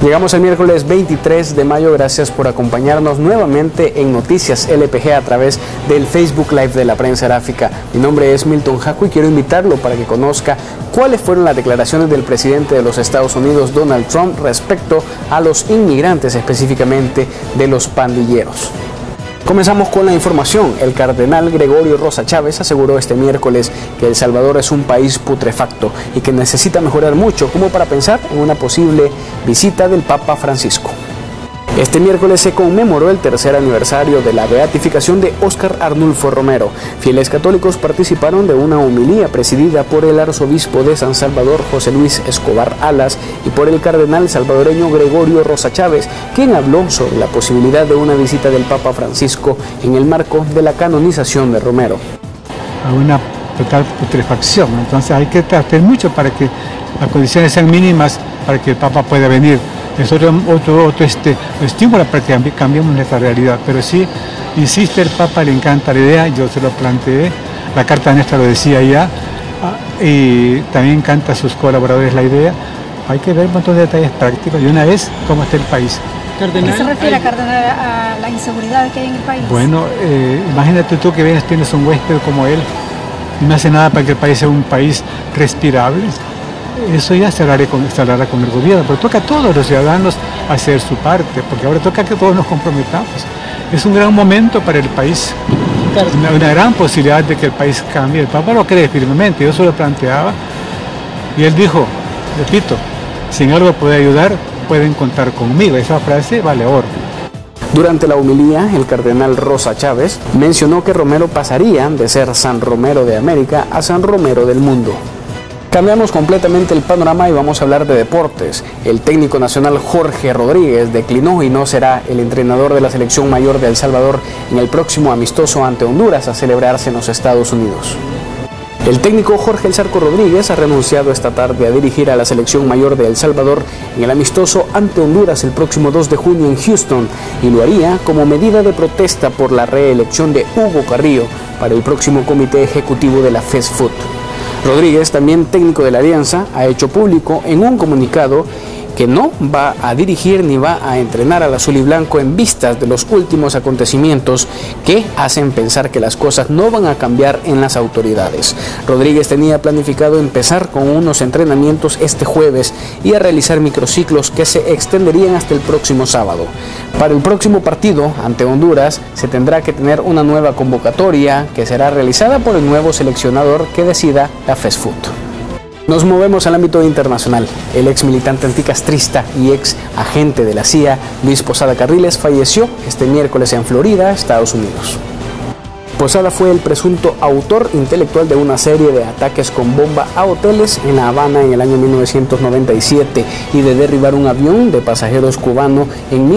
Llegamos el miércoles 23 de mayo, gracias por acompañarnos nuevamente en Noticias LPG a través del Facebook Live de la prensa gráfica. Mi nombre es Milton Jaco y quiero invitarlo para que conozca cuáles fueron las declaraciones del presidente de los Estados Unidos, Donald Trump, respecto a los inmigrantes, específicamente de los pandilleros. Comenzamos con la información. El cardenal Gregorio Rosa Chávez aseguró este miércoles que El Salvador es un país putrefacto y que necesita mejorar mucho como para pensar en una posible visita del Papa Francisco. Este miércoles se conmemoró el tercer aniversario de la beatificación de Óscar Arnulfo Romero. Fieles católicos participaron de una homilía presidida por el arzobispo de San Salvador, José Luis Escobar Alas, y por el cardenal salvadoreño Gregorio Rosa Chávez, quien habló sobre la posibilidad de una visita del Papa Francisco en el marco de la canonización de Romero. A una total putrefacción, entonces hay que tratar mucho para que las condiciones sean mínimas para que el Papa pueda venir. Es otro estímulo para que cambiemos nuestra realidad, pero sí, insiste el Papa, le encanta la idea, yo se lo planteé, la carta nuestra lo decía ya, y también encanta a sus colaboradores la idea. Hay que ver un montón de detalles prácticos y una vez cómo está el país. Cardenal, ¿qué se refiere, cardenal, a la inseguridad que hay en el país? Bueno, imagínate tú que vienes, tienes un huésped como él, y no hace nada para que el país sea un país respirable. Eso ya se hablará con el gobierno, pero toca a todos los ciudadanos hacer su parte, porque ahora toca que todos nos comprometamos. Es un gran momento para el país, una gran posibilidad de que el país cambie. El Papa lo cree firmemente, yo se lo planteaba, y él dijo, repito, si en algo puede ayudar, pueden contar conmigo. Esa frase vale oro. Durante la homilía, el cardenal Rosa Chávez mencionó que Romero pasaría de ser San Romero de América a San Romero del mundo. Cambiamos completamente el panorama y vamos a hablar de deportes. El técnico nacional Jorge Rodríguez declinó y no será el entrenador de la selección mayor de El Salvador en el próximo amistoso ante Honduras a celebrarse en los Estados Unidos. El técnico Jorge El Zarco Rodríguez ha renunciado esta tarde a dirigir a la selección mayor de El Salvador en el amistoso ante Honduras el próximo 2 de junio en Houston, y lo haría como medida de protesta por la reelección de Hugo Carrillo para el próximo comité ejecutivo de la FESFUT. Rodríguez, también técnico de la Alianza, ha hecho público en un comunicado que no va a dirigir ni va a entrenar al azul y blanco en vistas de los últimos acontecimientos que hacen pensar que las cosas no van a cambiar en las autoridades. Rodríguez tenía planificado empezar con unos entrenamientos este jueves y a realizar microciclos que se extenderían hasta el próximo sábado. Para el próximo partido ante Honduras se tendrá que tener una nueva convocatoria que será realizada por el nuevo seleccionador que decida la FESFUT. Nos movemos al ámbito internacional. El ex militante anticastrista y ex agente de la CIA, Luis Posada Carriles, falleció este miércoles en Florida, Estados Unidos. Posada fue el presunto autor intelectual de una serie de ataques con bomba a hoteles en La Habana en el año 1997 y de derribar un avión de pasajeros cubano en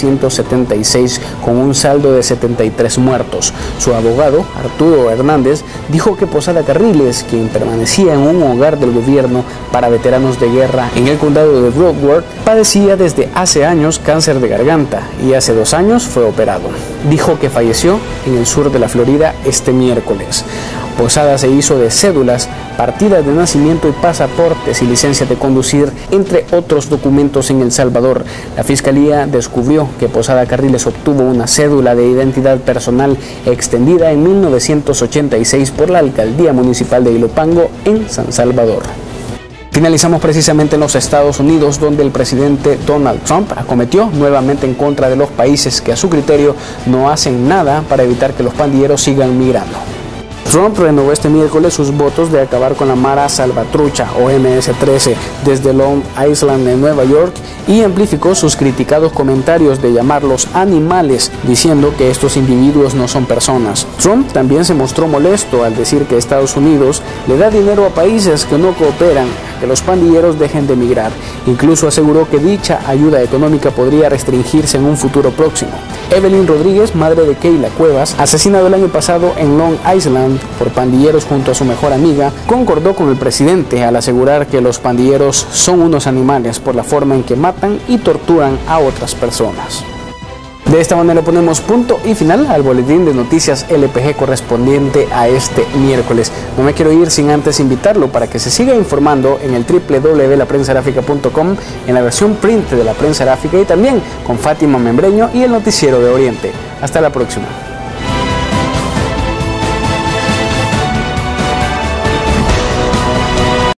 1976 con un saldo de 73 muertos. Su abogado, Arturo Hernández, dijo que Posada Carriles, quien permanecía en un hogar del gobierno para veteranos de guerra en el condado de Broward, padecía desde hace años cáncer de garganta y hace 2 años fue operado. Dijo que falleció en el sur de la Florida este miércoles. Posada se hizo de cédulas, partidas de nacimiento y pasaportes y licencia de conducir, entre otros documentos en El Salvador. La Fiscalía descubrió que Posada Carriles obtuvo una cédula de identidad personal extendida en 1986 por la Alcaldía Municipal de Ilopango en San Salvador. Finalizamos precisamente en los Estados Unidos, donde el presidente Donald Trump acometió nuevamente en contra de los países que a su criterio no hacen nada para evitar que los pandilleros sigan migrando. Trump renovó este miércoles sus votos de acabar con la Mara Salvatrucha o MS-13 desde Long Island en Nueva York y amplificó sus criticados comentarios de llamarlos animales, diciendo que estos individuos no son personas. Trump también se mostró molesto al decir que Estados Unidos le da dinero a países que no cooperan a que los pandilleros dejen de migrar. Incluso aseguró que dicha ayuda económica podría restringirse en un futuro próximo. Evelyn Rodríguez, madre de Keila Cuevas, asesinado el año pasado en Long Island por pandilleros junto a su mejor amiga, concordó con el presidente al asegurar que los pandilleros son unos animales por la forma en que matan y torturan a otras personas. De esta manera ponemos punto y final al boletín de noticias LPG correspondiente a este miércoles. No me quiero ir sin antes invitarlo para que se siga informando en el www.laprensagráfica.com, en la versión print de La Prensa Gráfica y también con Fátima Membreño y el Noticiero de Oriente. Hasta la próxima.